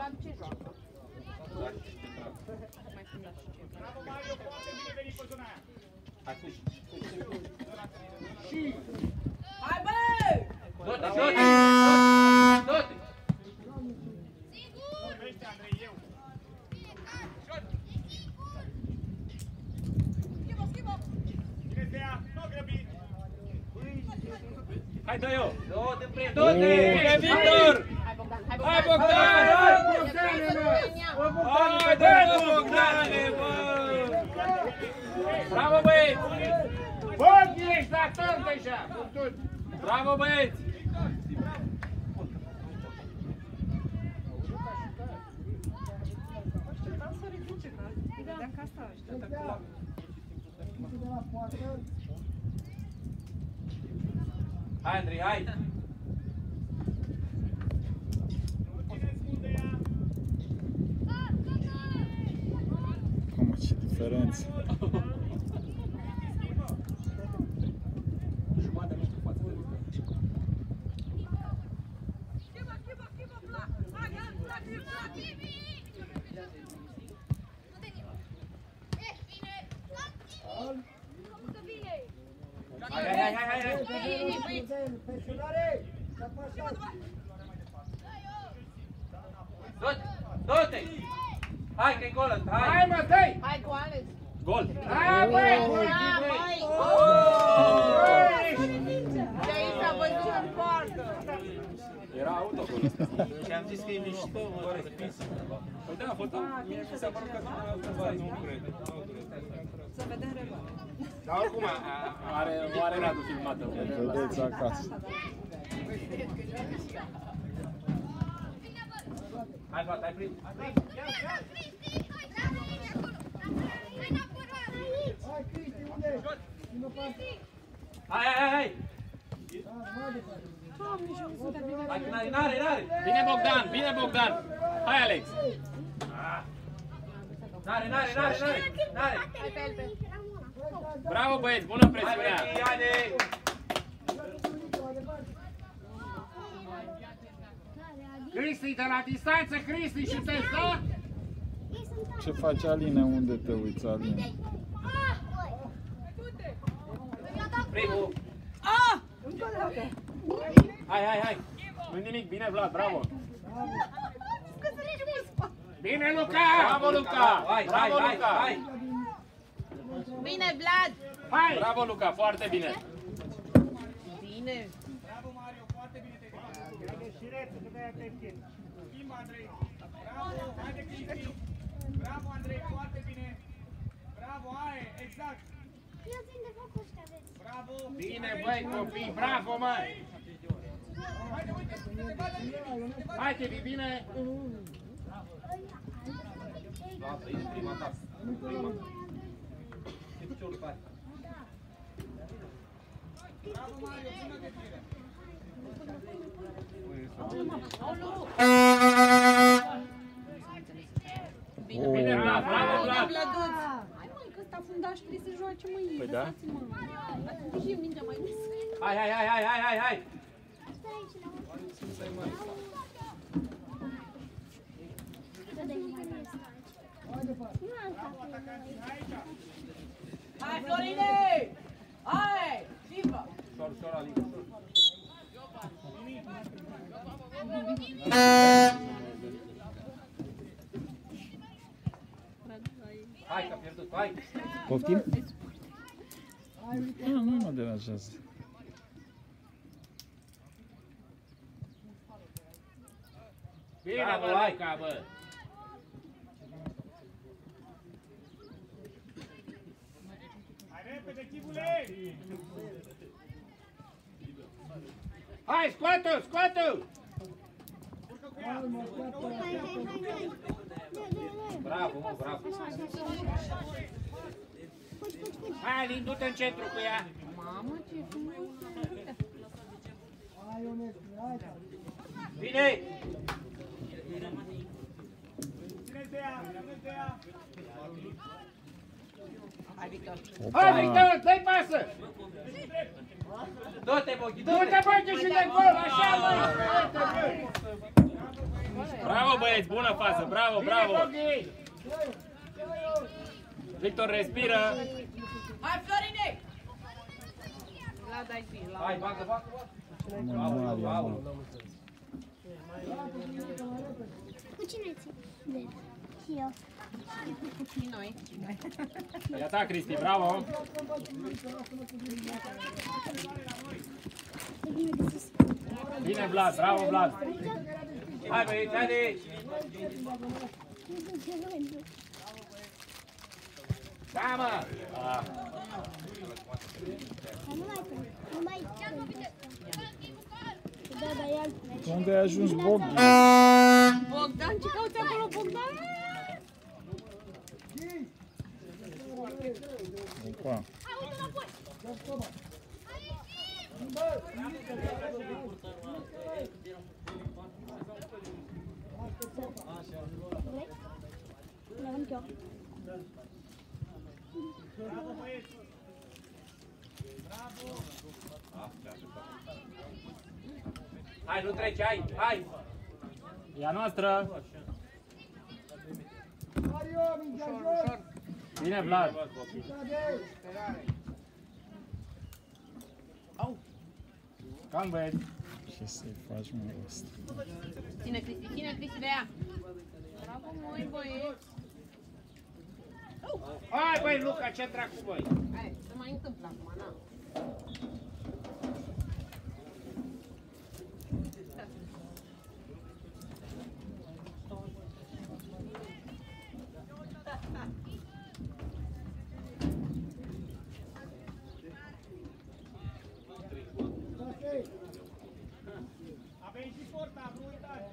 Vlad ce joacă? Bravo, Mario, foarte bine venit pe zona aia. Hai, puși. Și... Hai, bă! Du-te! Primește, Andrei, eu. Cine te ia? Nu grăbi! Hai, dă-i-o! Du-te, Bine, Victor! Hai, Bogdan! Hai, Bogdan! Hai, dă-i, Bogdane, bă! Bravo, băieți! Bun, ești atent deja! Bravo, băieți! Hai, Andrei, hai! Mamă, ce diferență! Jumătate nu știu față de ăsta. Du-te! Hai că-i gol ăsta, hai! Hai, mă, dă-i! Hai cu Alex! Gol! Hai, băi! Da, băi! De aici s-a văzut în poartă! Era autogol ăsta. Și-am zis că e mișto, mă, respins. Păi da, a fost mie mi se pare că nu cred. Să vedem reluare. Dar oricum are Radu filmată. Vedeți acasă. Hai, Vlad, hai prin. Hai! Hai, că n-are! Bine, Bogdan! Bine, Bogdan! Hai, Alex! N-are! Hai pe el, pe el! Bravo, băieți! Bună presiunea! Haide! Cristi, de la distanță, Cristi, și te da? Ce face Aline? Unde te uiți, Aline? Primul! Hai! Nu nimic, bine, Vlad, bravo! Bine, Luca! Bravo, Luca! Hai! Bine, Vlad! Hai! Bravo, Luca, foarte bine! Bine! Bravo, Mario, foarte bine te-ai gândit. Haide și repede, să dai atenție. Schimbă, Andrei. Bravo, haide, Cristi. Bravo, Andrei, foarte bine. Bravo, hai, exact. Bravo. Bine, băi, copii, bravo, măi! Haide, uite, te bate. Hai, Tevi, bine! Lasă, e prima ta. Ce piciorul faci? Bravo, Mario, bună gândire. Bine, Vlad, bravo, Vlad! Hai, măi, că ăsta fundaș trebuie să joace, măi. Păi da. Lăsați-mă. Atunci și eu mingea mai des. Hai! Hai, Florine! Hai! Schimbă! Șor, Alica. Hai, că a pierdut, hai! Poftim? Nu mă deranjează. Bine, Bravo, bă, hai. Luca, bă! Hai, repede, chibule. Hai, scoate-o, scoate-o! Urcă cu ea. Bravo, mă, bravo! Hai, Alin, du-te în centru cu ea! Mamă, ce frumos. Bine! Ține-te ea, ține-te ea. Hai, Victor! Hai, Victor, dă-i pasă! Du-te, Boghi, Du-te, Boghi, și de gol, așa, mă! Bravo băieți, bună fază, bravo, bravo! Victor, respiră! Hai, Florine! Vlad, ai fi, la... Hai, bagă, bagă, bagă. Manual, mă. Cu cine ții? Și eu. Și noi. Ia ta, Cristi, bravo! Bine, Vlad, bravo, Vlad! Hai, băieți, hai de aici. Da, mă! Nu mai da, dar ia. Unde ai ajuns, Bogdan? Bogdan, ce cauți acolo, Bogdan? Opa. Le-am eu. Hai, nu treci, hai, hai! E a noastră! Bine, Vlad! Calm, băieți! Ce să-i faci, mă, ăsta? Ține, Cristi de ea. Bravo, măi, băieți. Hai, băi, Luca, ce dracu, băi? Hai, se mai întâmplă acum, na. Avem și porta, nu uitați!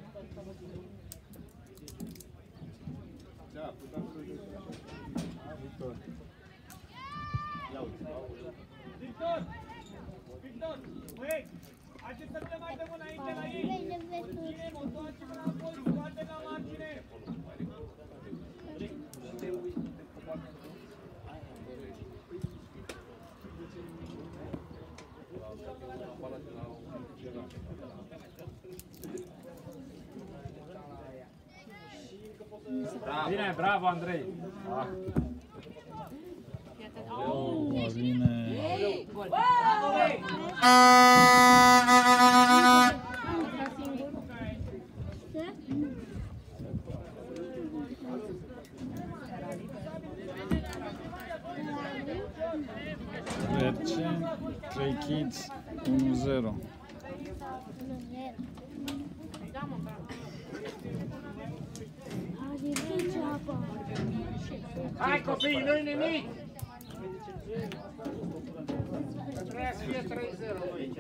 Victor! Victor! Băieți! Haideți să ne mai dăm înainte la ei! Cine mă întoarce înapoi, scoate la margine! Bine, bravo, Andrei! Ah. Bine. Gol. Bravo, băi! Verce, 3 kids, 1-0. Hai, copii, nu-i nimic! Trebuie să fie 3-0, băi.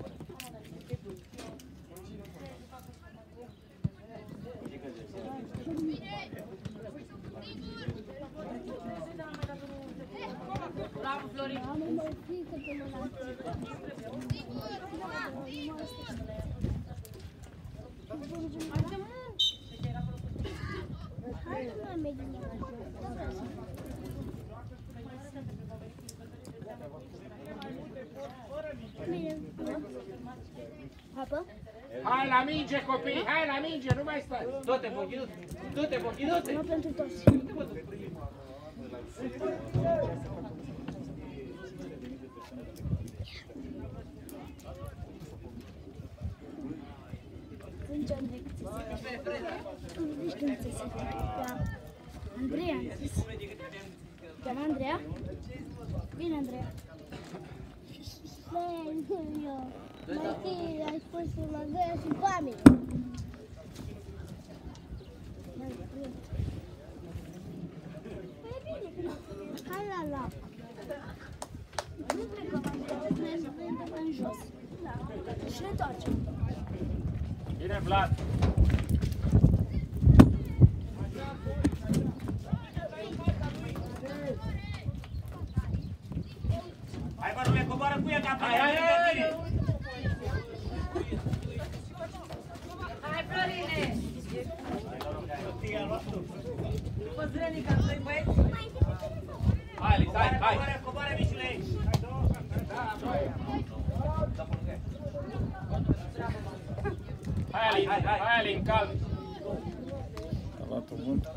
Bravo, Florin! Papa? Hai la minge, copii, hai la minge, nu mai stai! Du-te, Boghi, du-te, Boghi, du-te! Nu pentru toți. Înci Andrei cât ți-e? Nu știu cum ți-e. Andrei am zis. Cheamă Andreea? Bine, Andreea. Băi, nu eu. Mai întâi ai spus la găia și pame. Hai la lac. Nu plecăm aici, ne vedem în jos. Și ne întoarcem. Bine, Vlad! Hai, bă, Rule, coboară cu ea, că apare! Hai, hai, hai! Hai, Florine! După zrenică, doi băieți. Hai, Alex, hai, hai! Coboară, mișule! Hai, Alin, calm! cuvânt.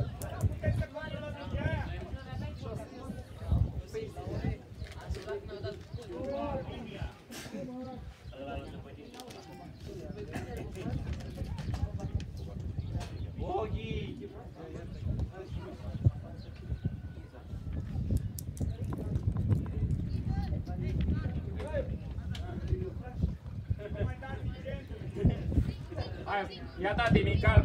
Hai, ia da Dimical.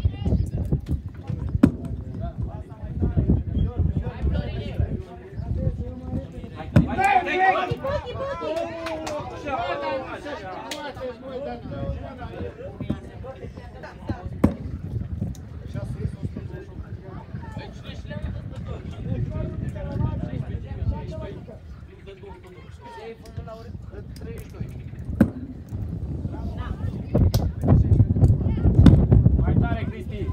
Mai tare, Cristi!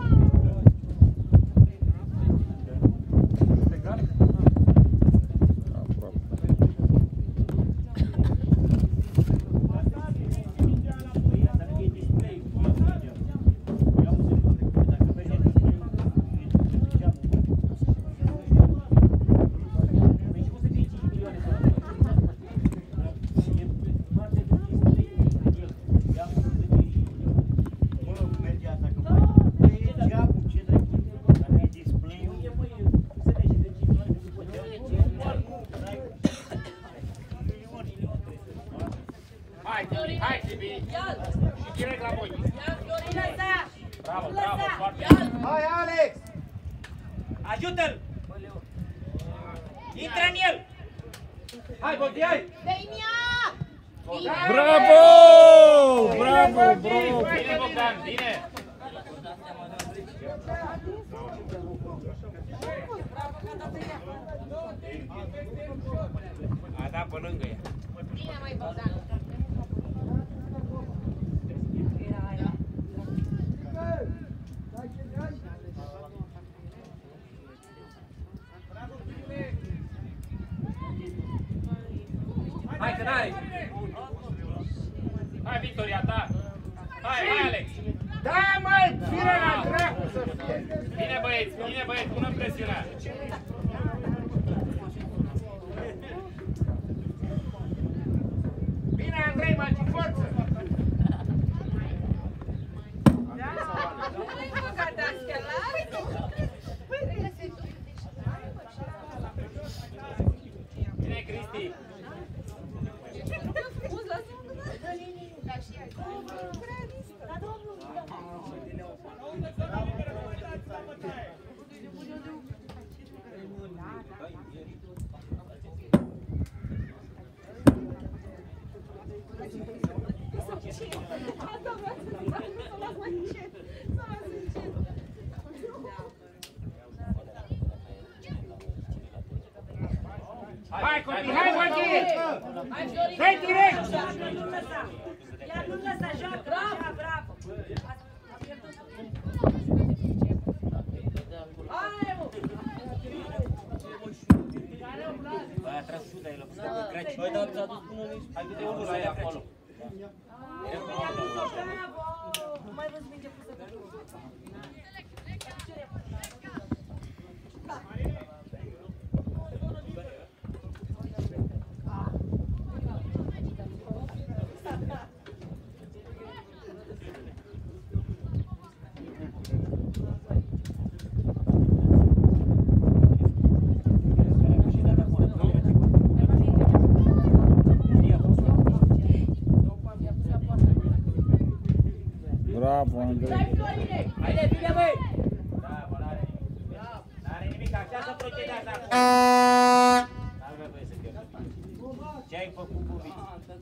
Hai, Tibi! Și direct la voi! Bravo, bravo, foarte bine! Hai, Alex! Ajută-l! Intră în el! Hai, Bogdiai! Bravo! Bravo, bravo! Bine, Bogdan, bine! A dat pe lângă ea. Bine, măi, Bogdan. Hai, că n-ai! Hai, victoria ta! Hai, Alex! Da, măi! Fire la dracu să fie! Bine, băieți, bună presiunea! Bine, Andrei, mai cu forță! Bine, Cristi! Hai, copii, hai, Bogdan! Hai direct! Iar nu lăsa, joacă, așa, bravo! Băi, a tras șuta, el a pus pe craci. Băi, dar ți-a dus până nici... Hai, du-te unul la ea acolo. Bravo! Nu mai văzut minge pusă pe drumul. Bravo, Andrei! Haide, bine, băi! Bravo, n-are nimic, așa să procedează acum. N-avea voie să pierdă. Ce ai făcut cu Vici?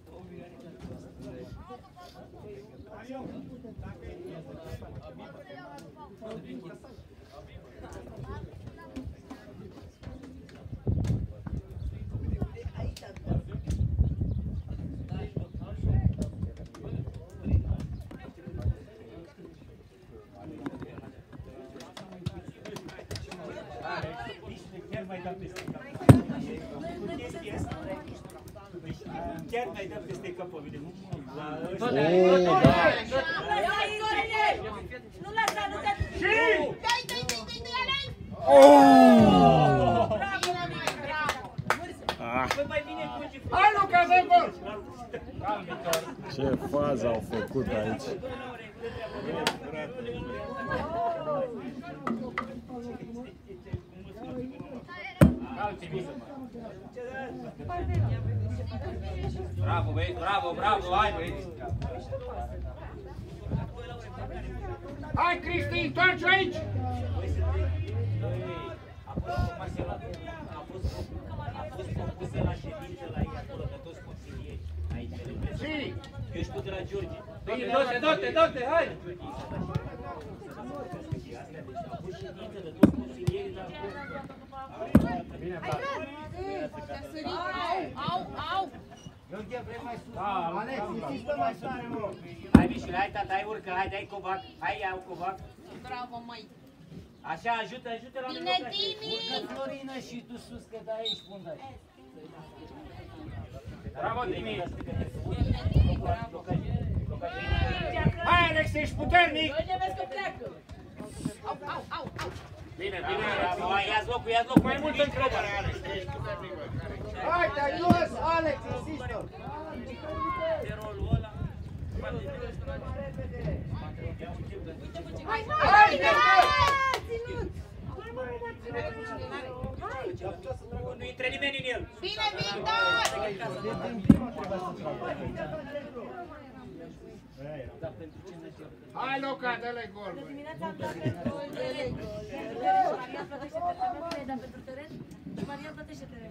Chiar mai dăm peste cap pe mine, nu? Nu lăsa, nu te... Oh! Ah, Hai, Luca, dă gol! ce fază au făcut aici. Bravo, băieți, bravo, bravo, hai, băieți! Hai, Cristi, întoarce aici! A fost propusă la ședință la ei acolo, pe toți consilieri. Aici, Și? eu știu de la George. Du-te, hai! A fost ședință de toți consilierii la Bine, Vlad. Te-a sărit. Au! Alex, insistă mai tare, mă! Hai, Mișule, hai, tata, hai, urcă, hai, dai covac, hai, ia covac. Bravo, măi! Așa, ajută la Bine, mijloc. Timi! Urcă, Florină, și tu sus, că dai aici, fundai. Bravo, Timi! Bravo! Hai, Alex, ești puternic! Noi vezi că pleacă. Au! Bine, Bravo, hai, ia-ți locul, mai mult încredere, Alex. Hai, te-ai dus, Alex, insistă! Hai! Ținut! Nu intre nimeni în el. Bine, Victor! Hai, Luca, dă-le gol, băi. Dimineața am dat pentru Maria plătește apartamente, dar pentru teren și Maria plătește teren.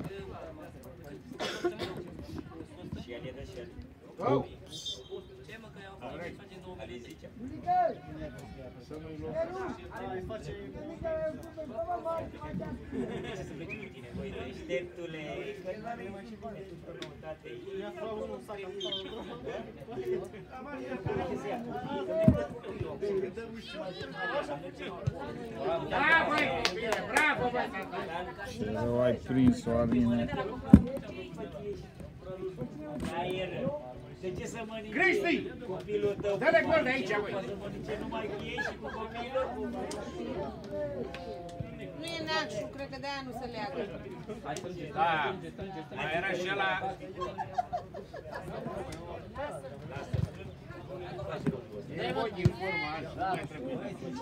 Și el e de și el. Ups. Deșteptule, Da, băi, bine, bravo, băi, tata. Ce rău ai prins-o, Aline. de ce să mănânci Cristi! copilul tău? Dă-le gol de aici, băi. Să mănânce numai cu ei și cu copilul? Nu e neacșu, cred că de-aia nu se leagă. Da, mai era și ăla... E voi din formă azi, nu mai trebuie.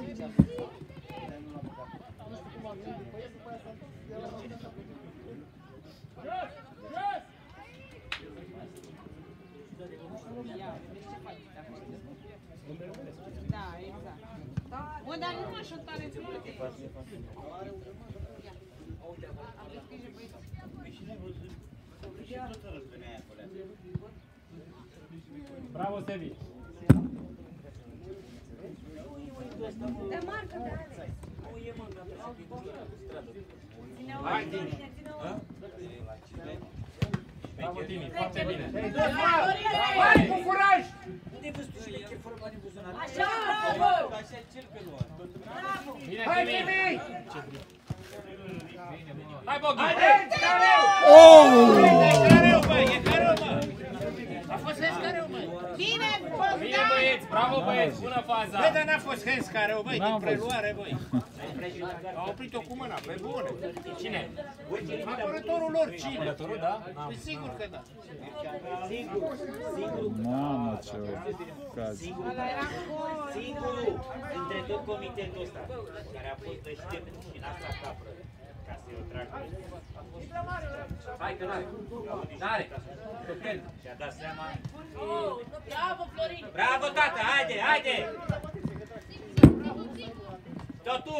Da, exact. Bă, dar nu așa tare ți-o plătești. Ia. Aveți grijă, băieți. Bravo, Sevi. Te marcă de Alex. Hai, Timi. Bravo, Timi, foarte bine. Hai, cu curaj! așa, bravo! Bine, Hai, Timi! Hai, Bogdan! Hai, Oh! E careu, băi, e careu, mă! A fost hens careu, măi! Bine, Bine, Bogdan! băieți, bravo, băieți, bună faza! Băi, dar n-a fost hens careu, băi, din preluare, băi! A oprit-o cu mâna, pe bune! Cine? Apărătorul lor, cine? Apărătorul, da? Păi sigur că da! Mamă, ce caz. Singurul dintre tot comitetul ăsta care a fost deștept și n-a stat capră ca să-i o tragă. Hai că n-are! N-are! Și-a dat seama. Bravo, Florin! Bravo, tată, haide, haide! Tot tu!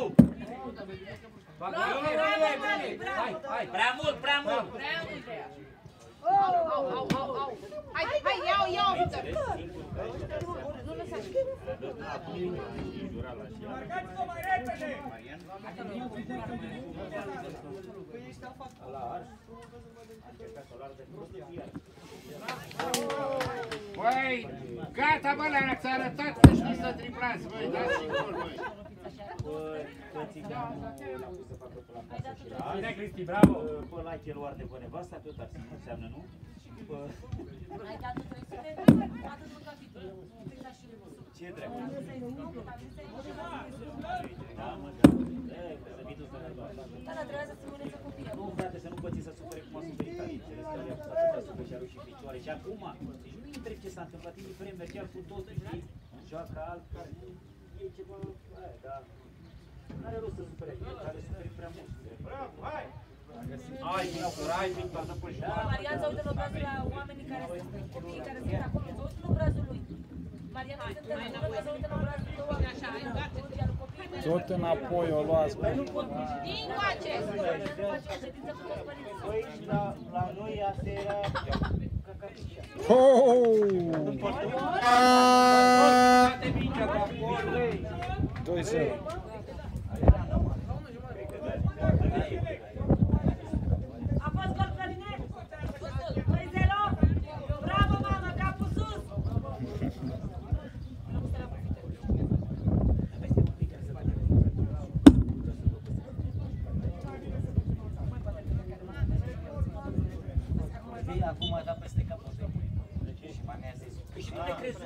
Hai, hai! Prea mult, prea mult! Au! Hai, iau, Victor! Nu lăsați! Marcați-vă mai repede! Băi, gata, bă, le-ați arătat că știți să triplați, băi, dați-i gol, băi! Bine, Cristi, bravo! Pe ăla cheluar de pe nevasta, tot ar înseamnă, nu? Ai dat 300? Atât mă capitol. Ce dracu? Da, mă, să vii tu Da, dar trebuia să simuleze copiii. Nu, frate, să nu pățiți să sufere cum a suferit tare. Înțeles că a pus atâta suflet și a rușit picioare. Și acum, deci nu întreb ce s-a întâmplat, indiferent, mergea cu totul, știi? Joacă altfel, e ceva, aia, dar n-are rost să sufere, care suferi prea mult. Bravo, hai! Hai, hai, Victor, să pui și Marian se uită în obrazul la oamenii care sunt, copiii care sunt acolo, se uită în obrazul lui. Marian se uită în obrazul tău, Așa, ai dat. Tot înapoi o luați. Din coace! Păi, la noi asta era... Doi-0. A fost gol Florinet? 2-0? Bravo, mamă, capul sus! Acum a dat peste capul tău. Și mai mi-a zis. Și nu te crezi?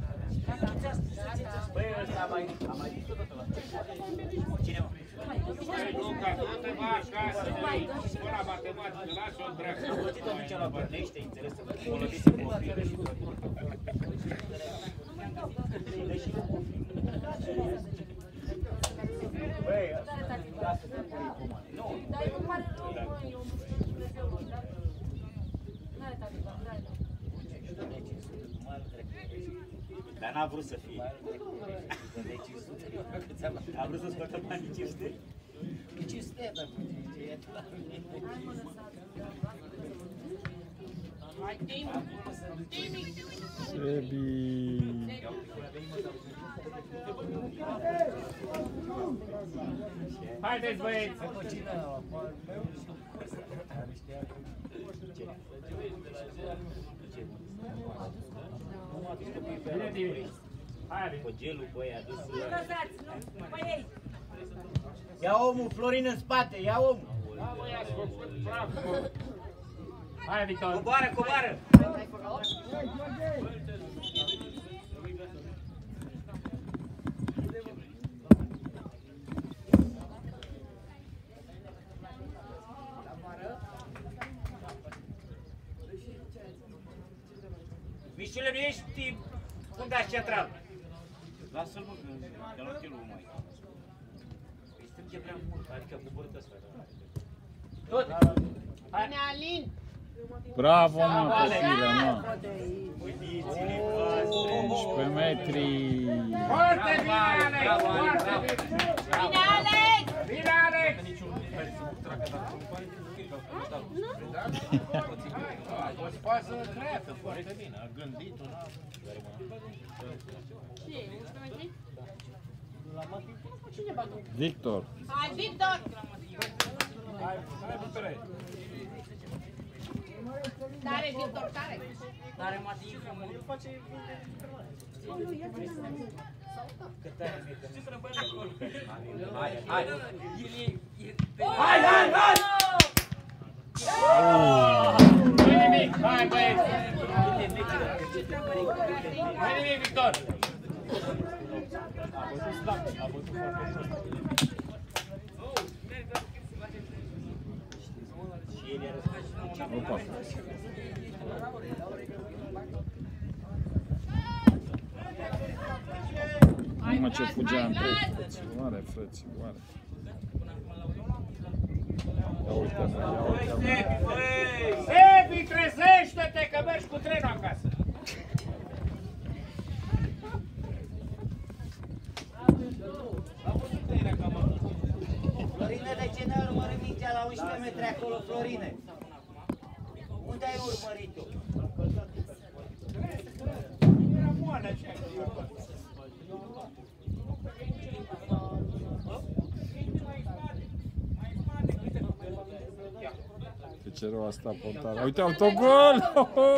Băi, ăsta a mai zis tot ăla. Cine mă? Luca, du-te mă acasă, școala matematică, lasă-o dracu. Am plătit-o atunci la Bărnește, înțeles că o lădise copilă și tot. Deși nu copilă. Băi, lasă-te pui comand. Nu. Dar nu pare rău, măi, eu Dumnezeu, dar... N-are tare, n-are tare. Dar n-a vrut să fie. A vrut să scoată banii 500? 500, dar Hai, Timi! Sebi. Haideți, băieți! Bine, Timi! Hai, cu gelul, băi, a dus... Nu lăsați, nu, pe ei! Ia omul, Florin în spate, ia omul! da, băi, ați făcut praf! Hai, Victor! Coboară, coboară! Mișule, nu ești fundaș central? Lasă-l, mă, că nu te luăm mai. Îi strânge prea mult, adică buburâtă ăsta. Tot! Bine, Alin! Bravo, mă, copilă, mă. Uiți-le, 11 metri. Foarte bine, Alex! Foarte bine! Bine, Alex! Bine, Alex! O spasă creată, foarte bine, a gândit-o. Victor. Hai, Victor! Tare, Victor, tare! N-are Matii frumos. Hai, hai! Hai, hai, hai! Nu-i nimic, hai băieți! Nu-i nimic, Victor! A bătut slab, a bătut foarte slab. Opa. Numai ce fugea între frățioare, frățioare. Ia uite-mă, ia uite-mă. Sebi, trezește-te că mergi cu trenul acasă! Florine, de ce n-ai urmărit mingea la 11 metri acolo, Florine? Unde ai urmărit-o? Era moană ce ai Pe ce rău a stat portarul. Uite, autogol!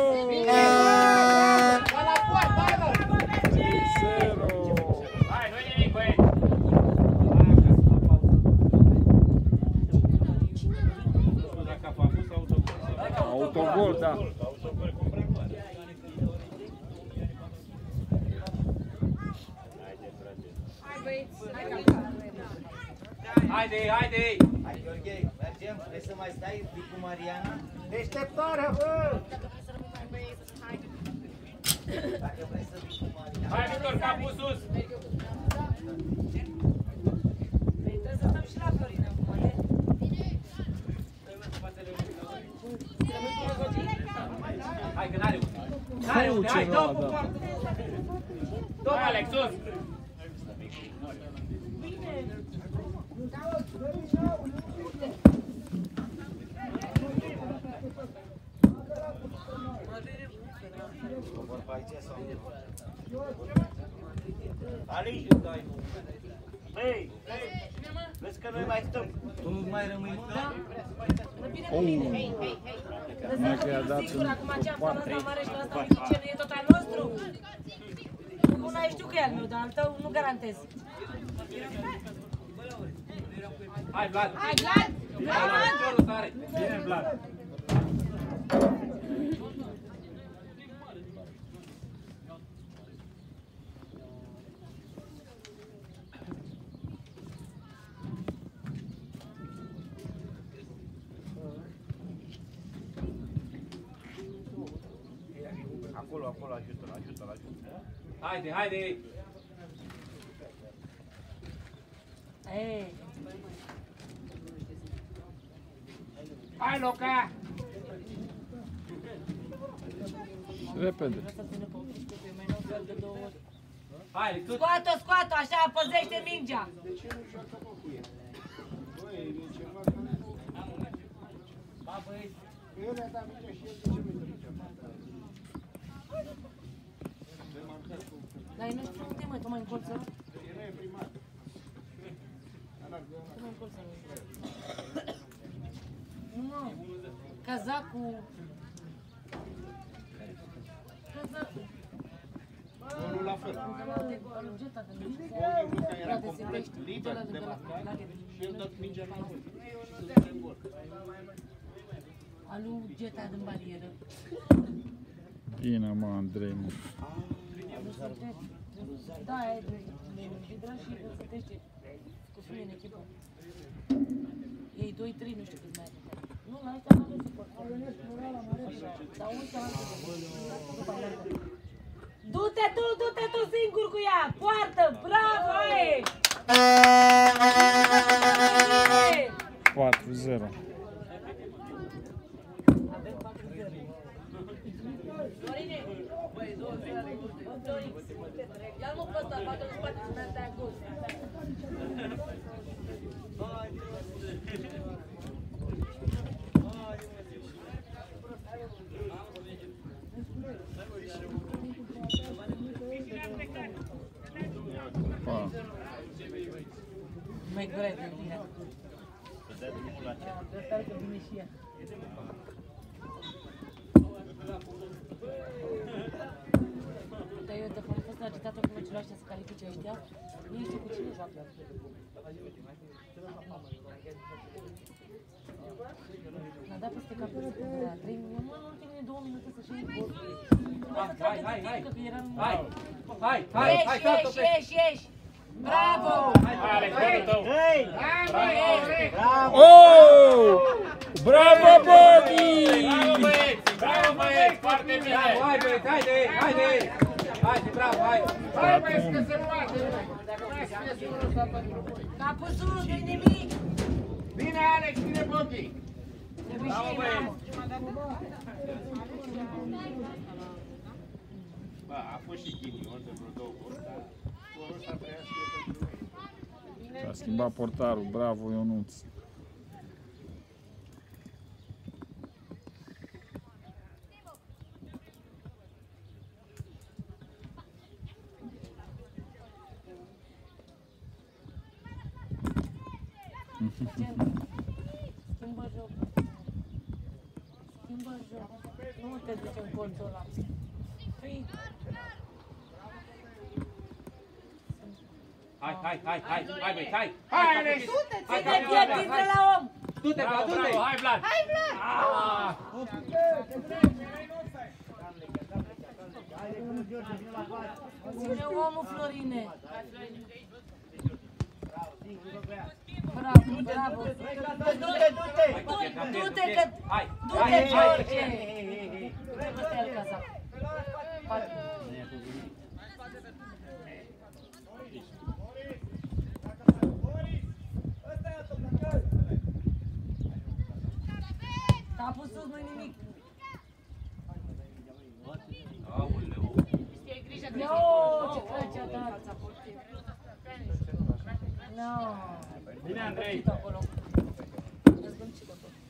Hai, nu-i nimic, băieți! Dacă a făcut autogol, Autogol, da. autogol cu precoare. Hai, băieți! Hai, Haide, haide! Hai, Gheorghe, mergem? Vrei să mai stai? Vii cu Mariana? Deșteptarea, bă! Dacă vrei să vii cu Mariana. Hai, Victor, capul sus! Trebuie să stăm și la Florin acum, de? Hai, că n-are unde! N-are unde, hai, dă-o cu poartă! Dă-o, Alex, sus! Ali! Hei! Vezi că noi mai stăm. Tu nu mai rămâi mână? Bine cu mine. Lăsați-o sigur, acum ce am făcut ăsta mare și ăsta mizicel e tot al nostru? Una știu că e al meu, dar al tău nu garantez. Hai, Vlad! Hai, Vlad! Vlad! Bine, Vlad! Acolo, ajută-l. Haide, haide! Ei, Hai, Luca! Repede. Haide, tu! scoată-o, scoată-o, așa, păzește mingea. Dar nu știu unde, mă, tu mai încolță? Tu mai încolță. Nu, cazacul. Cazacul. Unul la fel. Era complet liber de marcat și el dat mingea înapoi. Și se dă în gol. Alu Geta din barieră. Bine, mă, Andrei, mă. Da, e Hidra și îl sătește cu fine în echipă. Ei 2-3, nu știu cât mai are. Nu, la ăștia nu avem suport. Dar uite la altă. Du-te tu singur cu ea! Poartă! Bravo, ei! 4-0. Dorine! Ia-l mă pe ăsta, bagă-l în spate și mi-a dat gol. Mai grea de bine. Să dea drumul la ce? Sper că vine și ea. Dar eu de fapt am fost agitată cu meciul ăștia să califice ăștia. Nu știu cu cine joacă. L-a dat peste capul la 3 minute. Mă, în ultimele 2 minute să-și iei gol. Ieși! Bravo! Alex, golul tău! Hei! Bravo! Oh! Bravo, Boghi! Bravo, băieți! Foarte bine! Hai, băieți, haide! Haide, bravo, hai! Hai, băieți, că se poate! Dacă mai spuneți unul ăsta pentru voi. Capul sus, nu-i nimic! Bine, Alex, bine, Boghi! Bravo, băieți! Bă, a fost și ghinion de vreo 2 ori, dar scorul ăsta treia să fie pentru voi. A schimbat portarul, bravo, Ionuț. Schimbă joc. Nu te duci în colțul ăla. Hai, băieți, hai! Hai, Alex! Ține piept, intră la om! Du-te, Vlad, du-te! Hai, Vlad! Hai, Vlad! Ține omul, Florine! Bravo, bravo. Du-te că... Du-te, George! Trebuie să ia el cazac. S-a pus sus, nu-i nimic. Ioo, ce face a dat. No. Bine, Andrei. Răzbunțit acolo.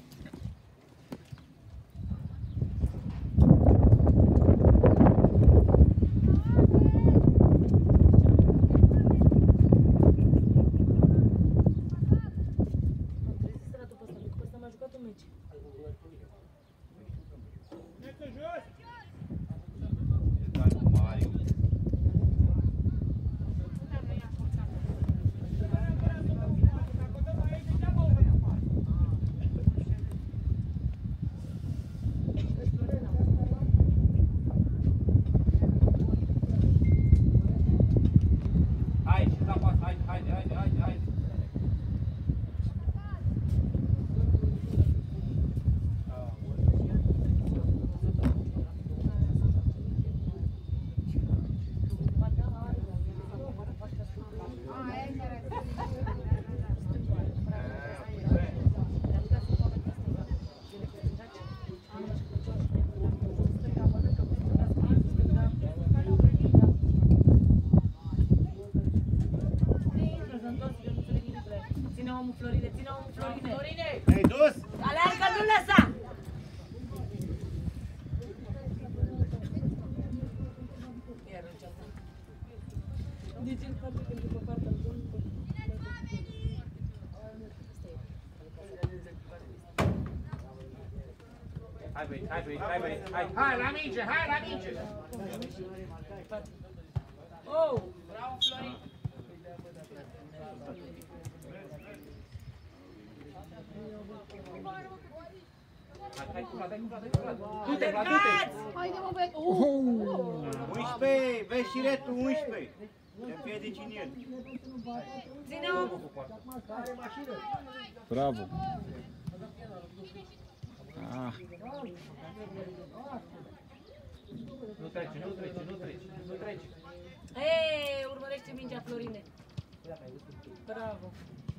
Ține omul, Florine, ține omul, Florine! Florine! Ai dus? Aleargă, nu lăsa! Iar înceapă. De ce îl face când după partea lui? Hai băi, hai băi, hai băi, hai la minge, hai la minge! Oh! Bravo, Florin! Hai cu Vlad, hai cu Vlad, hai cu Vlad! Plecați! Haide mă băieți! 11, vezi și retul 11. Te împiedici în el. Ține omul! Bravo. Ah. Nu trece, nu trece, nu trece, nu trece. Hei, urmărește mingea, Florine! Bravo!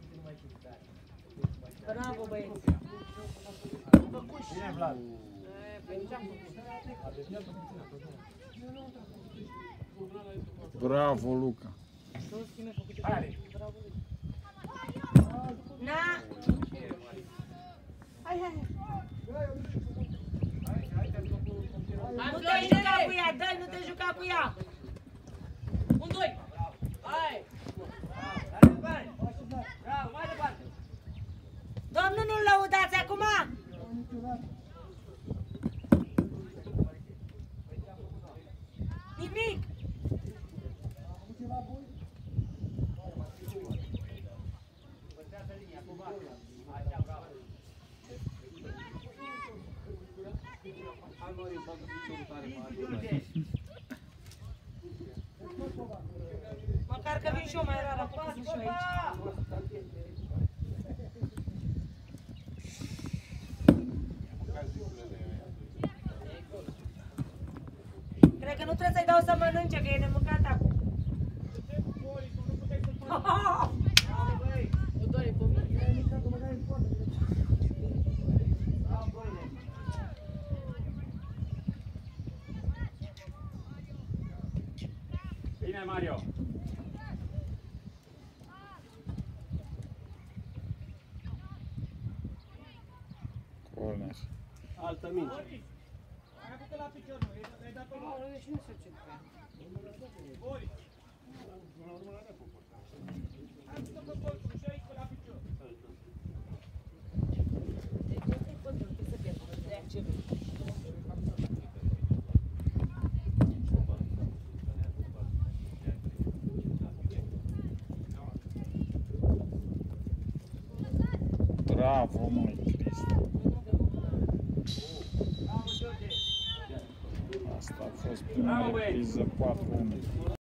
Bravo, băieți! Bine, Vlad! Bravo, Luca. Hai! Na! Hai, hai, Nu te juca cu ea, dă-i, nu te juca cu ea! 1-2! Hai! Domnul, nu-l lăudați acum! Nimic! Măcar că vin și eu mai rar, acum sunt și eu aici. Cred că nu trebuie să-i dau să mănânce, că e nemâncat acum. Bine, Mario! Corner. Altă minge. Ai avut la picior, nu? Ai dat pe loc. Nu știu ce trebuie. Boris. Ai avut pe colțul și aici pe la picior. Bravo, măi, Cristi. Asta a fost prima repriză 4-1.